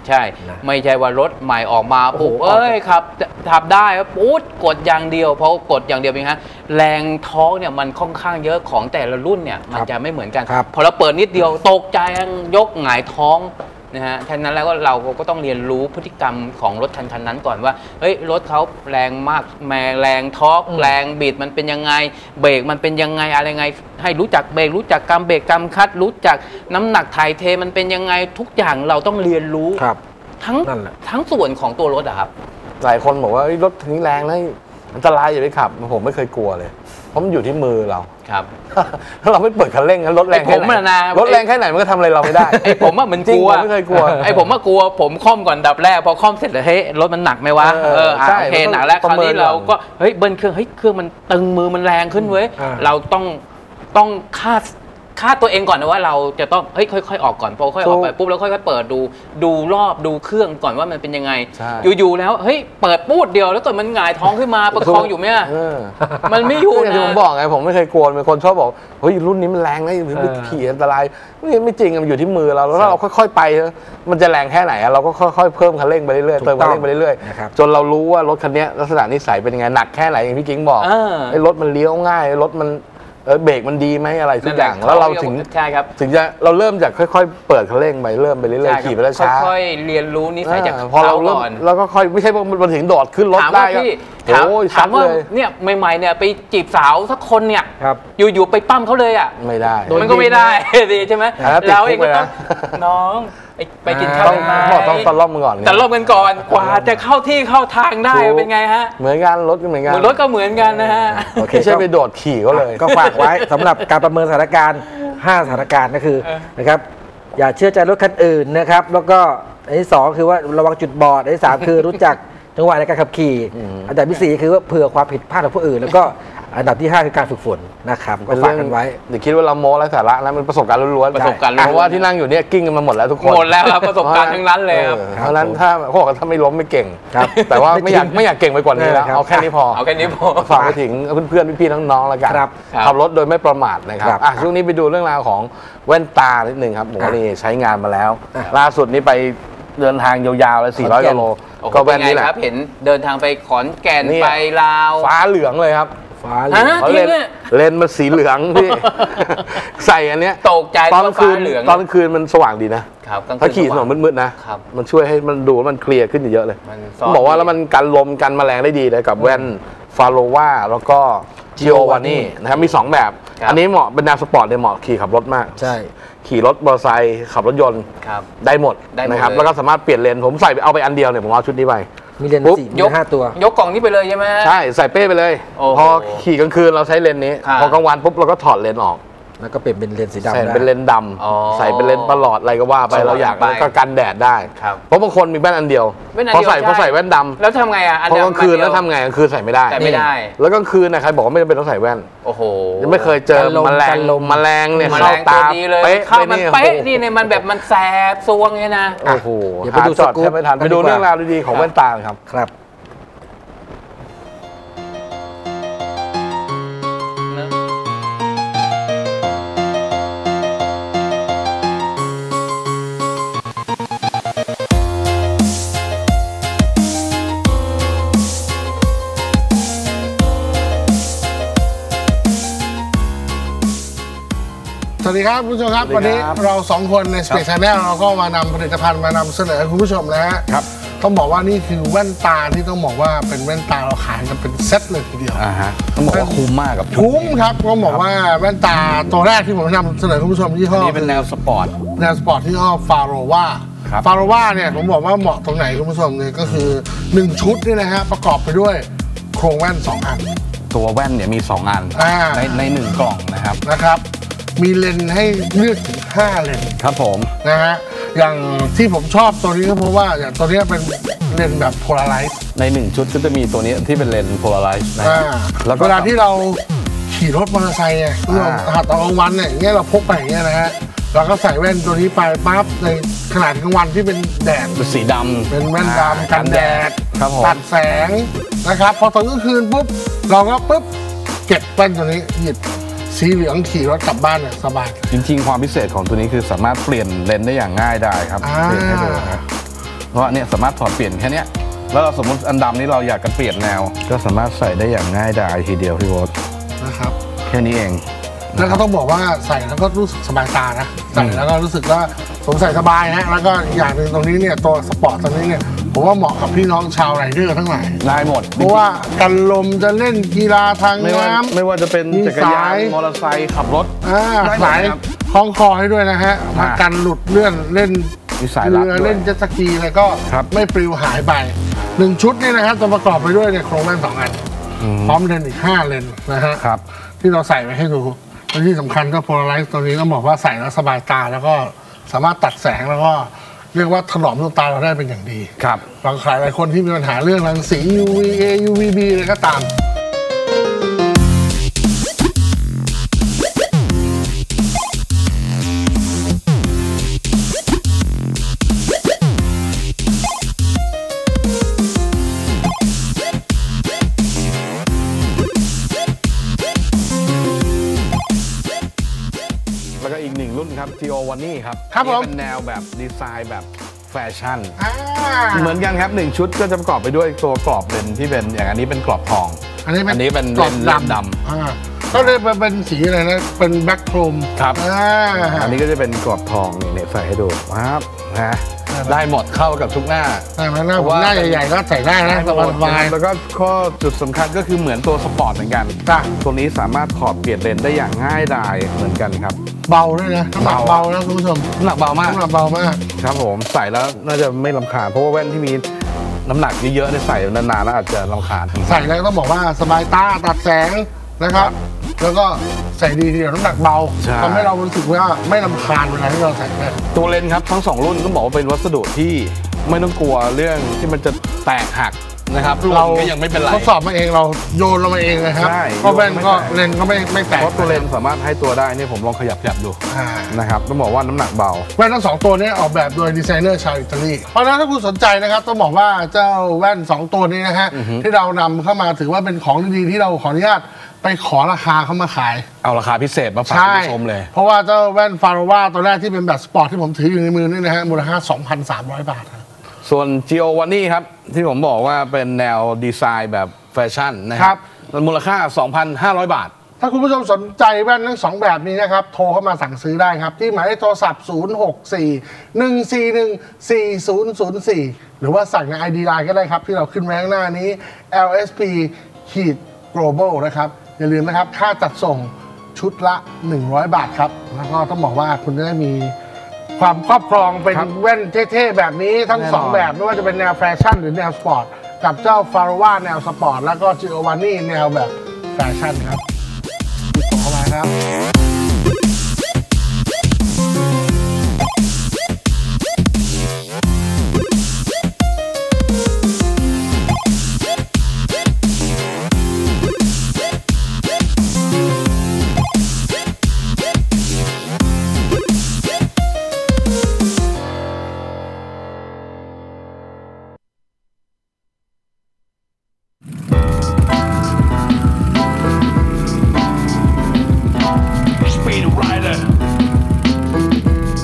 ใช่ไม่ใช่ว่ารถใหม่ออกมาปุ๊บเอ้ยครับขับได้ปุ๊บกดอย่างเดียวเพราะกดอย่างเดียวเป็นไงแรงท้องเนี่ยมันค่อนข้างเยอะของแต่ละรุ่นเนี่ยมันจะไม่เหมือนกันพอเราเปิดนิดเดียวตกใจยกหงายท้องนะฮะฉะนั้นแล้วก็เราก็ต้องเรียนรู้พฤติกรรมของรถคันคันนั้นก่อนว่าเฮ้ยรถเขาแรงมากแม่แรงทอร์กแรงบิดมันเป็นยังไงเบรกมันเป็นยังไงอะไรไงให้รู้จักเบรกรู้จักกำเบรกกำคัดรู้จักน้ำหนักถ่ายเทมันเป็นยังไงทุกอย่างเราต้องเรียนรู้ทั้งทั้งส่วนของตัวรถอะครับหลายคนบอกว่ารถคันนี้แรงนะอันตรายอย่าไปขับผมไม่เคยกลัวเลยเพราะมันอยู่ที่มือเราครับถ้าเราไม่เปิดคันเร่งรถแรงแค่ไหนรถแรงแค่ไหนมันก็ทำอะไรเราไม่ได้ไอ้ผมว่ามันกลัวไม่เคยกลัวไอ้ผมว่ากลัวผมค่อมก่อนดับแรกพอค่อมเสร็จเลยเฮ้ยรถมันหนักไหมวะเออโอเคหนักแล้วคราวนี้เราก็เฮ้ยเบิ้ลเครื่องเฮ้ยเครื่องมันตึงมือมันแรงขึ้นเว้ยเราต้องต้องคาดคาดตัวเองก่อนนะว่าเราจะต้องเฮ้ยค่อยๆออกก่อนพอค่อยออกไปปุ๊บแล้วค่อยๆเปิดดูดูรอบดูเครื่องก่อนว่ามันเป็นยังไงอยู่ๆแล้วเฮ้ยเปิดปูดเดียวแล้วเกิดมันหงายท้องขึ้นมาประคองอยู่ไหมมันไม่อยู่นะผมบอกไงผมไม่เคยกลัวเป็นคนชอบบอกเฮ้ยรุ่นนี้มันแรงนะมันขี่อันตรายนี่ไม่จริงมันอยู่ที่มือเราแล้วเราค่อยๆไปมันจะแรงแค่ไหนเราก็ค่อยๆเพิ่มคันเร่งไปเรื่อยๆเติมคันเร่งไปเรื่อยๆจนเรารู้ว่ารถคันนี้ลักษณะนิสัยเป็นยังไงหนักแค่ไหนอย่างพี่กิ๊งบอกไอ้รถมันเลี้ยวง่ายรถมันเออเบรกมันดีไหมอะไรทุกอย่างแล้วเราถึงใช่ครับถึงจะเราเริ่มจากค่อยๆเปิดคันเร่งไปเริ่มไปเรื่อยๆขี่ไปแล้วช้าค่อยๆเรียนรู้นิสัยจากพอเราเริ่มแล้วก็ค่อยไม่ใช่ว่ามันถึงโดดขึ้นรถได้ก็โอ้ยถามว่าเนี่ยใหม่ๆเนี่ยไปจีบสาวสักคนเนี่ยอยู่ๆไปปั้มเขาเลยอ่ะไม่ได้มันก็ไม่ได้ดีใช่ไหมเราเองก็ต้องน้องไปกินข้าวกันไหมต้องตะล่อมก่อนตะล่อมกันก่อนกว่าจะเข้าที่เข้าทางได้เป็นไงฮะเหมือนกันรถก็เหมือนกันรถก็เหมือนกันนะฮะไม่ใช่ไปโดดขี่เขาเลยก็ฝากไว้สำหรับการประเมินสถานการณ์ห้าสถานการณ์ก็คือนะครับอย่าเชื่อใจรถคันอื่นนะครับแล้วก็อันที่สองคือว่าระวังจุดบอดอันที่สามคือรู้จักจังหวะในการขับขี่อันดับที่สี่คือว่าเผื่อความผิดพลาดของผู้อื่นแล้วก็อันดับที่ห้าคือการฝึกฝนนะครับก็ฝากกันไว้เดี๋ยวคิดว่าเราโม้ไร้สาระแล้วมันประสบการณ์ล้วนๆประสบการณ์เพราะว่าที่นั่งอยู่เนี่ยกิ้งกันมาหมดแล้วทุกคนหมดแล้วครับประสบการณ์ทั้งนั้นเลยครับเพราะฉะนั้นถ้าเขาบอกว่าถ้าไม่ล้มไม่เก่งแต่ว่าไม่อยากไม่อยากเก่งไปกว่านี้แล้วเอาแค่นี้พอเอาแค่นี้พอฝากไปถึงเพื่อนๆพี่ๆน้องๆแล้วกันขับรถโดยไม่ประมาทนะครับอ่ะช่วงนี้ไปดูเรื่องราวของแว่นตานิดนึงครับผมนี่ใช้งานมาแล้วล่าสุดนี้ไปเดินทางยาวๆเลยสี่ร้อยกิโลก็แว่นนี้แหละเห็นเดินทางไปขอนแก่นไปลาวฟ้าเหลืองเลยครับฟ้าเหลืองเขาเลนเลนมันสีเหลืองพี่ใส่อันเนี้ยตกใจตอนคืนตอนคืนมันสว่างดีนะถ้าขี่ถนนมืดๆนะมันช่วยให้มันดูมันเคลียร์ขึ้นเยอะเลยบอกว่าแล้วมันกันลมกันแมลงได้ดีเลยกับแว่นฟาโลวาแล้วก็จิโอวานี่นะครับมีสองแบบอันนี้เหมาะเป็นแนวสปอร์ตเลยเหมาะขี่ขับรถมากใช่ขี่รถมอเตอร์ไซค์ขับรถยนต์ได้หมดนะครับแล้วก็สามารถเปลี่ยนเลนผมใส่เอาไปอันเดียวเนี่ยผมเอาชุดนี้ไปมีเลนสี่มีห้าตัวยกกล่องนี้ไปเลยใช่ไหมใช่ใส่เป้ไปเลยพอขี่กลางคืนเราใช้เลนนี้พอกลางวันปุ๊บเราก็ถอดเลนออกแล้วก็เปลี่ยนเป็นเลนสีดำใส่เป็นเลนดำใส่เป็นเลนประหลอดอะไรก็ว่าไปเราอยากก็กันแดดได้เพราะบางคนมีแว่นอันเดียวพอใส่พอใส่แว่นดำแล้วทำไงอ่ะพอกลางคืนแล้วทำไงกลางคืนใส่ไม่ได้ใส่ไม่ได้แล้วกลางคืนนะใครบอกว่าไม่จำเป็นต้องใส่แว่นโอ้โหยังไม่เคยเจอแมลงแมลงเนี่ยเข้าตาเป๊ะเข้ามันเป๊ะนี่เนี่ยมันแบบมันแสบซวงเนี่ยนะโอ้โหหาจอดแทบไม่ทันไปดูเรื่องราวดีๆของแว่นตาครับครับสวัสดีครับคุณผู้ชมครับวันนี้เราสองคนใน Space Channel เราก็มานำผลิตภัณฑ์มานำเสนอคุณผู้ชมนะฮะครับต้องบอกว่านี่คือแว่นตาที่ต้องบอกว่าเป็นแว่นตาเราขายกันเป็นเซตเลยทีเดียวอ่าฮะต้องบอกว่าคุ้มมากกับคุ้มครับต้องบอกว่าแว่นตาตัวแรกที่ผมนำเสนอคุณผู้ชมที่ห้อนี้เป็นแนวสปอร์ตแนวสปอร์ตที่ห้อฟาโรวาฟาโรวาเนี่ยผมบอกว่าเหมาะตรงไหนคุณผู้ชมเนี่ยก็คือหนึ่งชุดนี่นะฮะประกอบไปด้วยโครงแว่นสองอันตัวแว่นเนี่ยมีสองอันในในหนึ่งกล่องนะครับนะครับมีเลนส์ให้เลือกถึงห้าเลนส์ครับผมนะฮะอย่างที่ผมชอบตัวนี้ก็เพราะว่าอย่างตัวนี้เป็นเลนส์แบบโพลาไรซ์ในหนึ่งชุดก็จะมีตัวนี้ที่เป็นเลนส์โพลาไรซ์นะแล้วเวลาที่เราขี่รถมอเตอร์ไซค์เนี่ยเราหัดตอนกลางวันเนี่ยอย่างเงี้ยเราพกไปอย่างเงี้ยนะฮะเราก็ใส่แว่นตัวนี้ไปปั๊บในขนาดกลางวันที่เป็นแดดเป็นสีดำเป็นแว่นดำกันแดดตัดแสงนะครับพอตอนกลางคืนปุ๊บเราก็ปุ๊บเก็บแว่นตัวนี้หยิบสีเหลืองขี่รถกลับบ้านเนี่ยสบายจริงๆความพิเศษของตัวนี้คือสามารถเปลี่ยนเลนส์ได้อย่างง่ายได้ครับเปลี่ยนให้ดูนะเพราะเนี่ยสามารถถอดเปลี่ยนแค่นี้แล้วเราสมมติอันดำนี้เราอยากจะเปลี่ยนแนวก็สามารถใส่ได้อย่างง่ายดายทีเดียวพี่โบ๊ทนะครับแค่นี้เองแล้วก็ต้องบอกว่าใส่แล้วก็รู้สึกสบายตานะใส่แล้วก็รู้สึกว่าสวมใส่สบายนะแล้วก็อย่างหนึ่งตรงนี้เนี่ยตัวสปอร์ตตรงนี้เนี่ยผมว่าเหมาะกับพี่น้องชาวไรเดอร์ทั้งหลายได้หมดเพราะว่ากันลมจะเล่นกีฬาทางน้ำไม่ว่าจะเป็นจักรยานมอเตอร์ไซค์ขับรถสายคล้องคอให้ด้วยนะฮะมากันหลุดเลื่อนเล่นเรือเล่นเจ็ตสกีอะไรก็ไม่ปลิวหายไปหนึ่งชุดนี่นะครับจะประกอบไปด้วยเนี่ยโครงแว่นสองอันพร้อมเลนส์อีกห้าเลนส์นะฮะที่เราใส่ไว้ให้ดูและที่สำคัญก็โพลาไรซ์ตัวนี้ต้องบอกว่าใส่แล้วสบายตาแล้วก็สามารถตัดแสงแล้วก็เรียกว่าถนอมดวงตาเราได้เป็นอย่างดีครับบางใครหลายคนที่มีปัญหาเรื่องรังสี ยู วี เอ ยู วี บี อะไรก็ตามแล้วก็อีกหนึ่งรุ่นครับ จี โอ วันนี่ครับครับผมเป็นแนวแบบดีไซน์แบบแฟชั่นเหมือนกันครับหนึ่งชุดก็จะประกอบไปด้วยตัวกรอบเลนที่เป็นอย่างอันนี้เป็นกรอบทองอันนี้อันนี้เป็นเลนดำก็เลยเป็นสีอะไรนะเป็นแบ็คโครมครับอันนี้ก็จะเป็นกรอบทองนี่ใส่ให้ดูครับนะได้หมดเข้ากับทุกหน้าใช่ไหมหน้าผมหน้าใหญ่ๆก็ใส่ได้นะสบายๆแล้วก็ข้อจุดสำคัญก็คือเหมือนตัวสปอร์ตเหมือนกันตัวนี้สามารถถอดเปลี่ยนเลนได้อย่างง่ายดายเหมือนกันครับเบาด้วยนะน้ำหนักเบานะคุณผู้ชมน้ำหนักเบามากน้ำหนักเบามากครับผมใส่แล้วน่าจะไม่รำคาญเพราะว่าแว่นที่มีน้ำหนักเยอะๆเนี่ยใส่นานๆแล้วอาจจะรำคาญใส่แล้วต้องบอกว่าสบายตาตัดแสงนะครับแล้วก็ใส่ดีทีเดียวน้ำหนักเบาทำให้เรารู้สึกว่าไม่รำคาญเวลาที่เราใส่ตัวเลนส์ครับทั้งสองรุ่นต้องบอกว่าเป็นวัสดุที่ไม่ต้องกลัวเรื่องที่มันจะแตกหักนะครับเราก็ยังไม่เป็นไรทดสอบมาเองเราโยนเรามาเองนะครับก็แว่นก็เลนส์ก็ไม่ไม่แตกเพราะตัวเลนส์สามารถให้ตัวได้นี่ผมลองขยับขยับดูนะครับต้องบอกว่าน้ำหนักเบาแว่นทั้งสองตัวนี้ออกแบบโดยดีไซเนอร์ชาวอิตาลีเพราะฉะนั้นถ้าคุณสนใจนะครับต้องบอกว่าเจ้าแว่นสองตัวนี้นะฮะที่เรานำเข้ามาถือว่าเป็นของดีๆที่เราขออนุญาตไปขอราคาเขามาขายเอาราคาพิเศษมาฝากผู้ชมเลยเพราะว่าเจ้าแว่นฟาโรวาตัวแรกที่เป็นแบบสปอร์ตที่ผมถืออยู่ในมือนี่นะฮะมูลค่า สองพันสามร้อย บาทส่วน จี โอ วันนี่ครับที่ผมบอกว่าเป็นแนวดีไซน์แบบแฟชั่นนะครับมูลค่า สองพันห้าร้อย บาทถ้าคุณผู้ชมสนใจแว่นทั้งสองแบบนี้นะครับโทรเข้ามาสั่งซื้อได้ครับที่หมายเลขโทรศัพท์ศูนย์ หก สี่ หนึ่ง สี่ หนึ่ง สี่ ศูนย์ ศูนย์ สี่หรือว่าสั่งใน ไอ ดี ไลน์ ก็ได้ครับที่เราขึ้นไว้ข้างหน้านี้ แอล เอส พี Global นะครับอย่าลืมนะครับค่าจัดส่งชุดละหนึ่งร้อยบาทครับแล้วก็ต้องบอกว่าคุณจะได้มีความครอบครองเป็นแว่นเท่ๆแบบนี้ทั้งสองแบบไม่ว่าจะเป็นแนวแฟชั่นหรือแนวสปอร์ตกับเจ้าฟาโรวาแนวสปอร์ตแล้วก็จิโอวานี่แนวแบบแฟชั่นครับขอบคุณครับ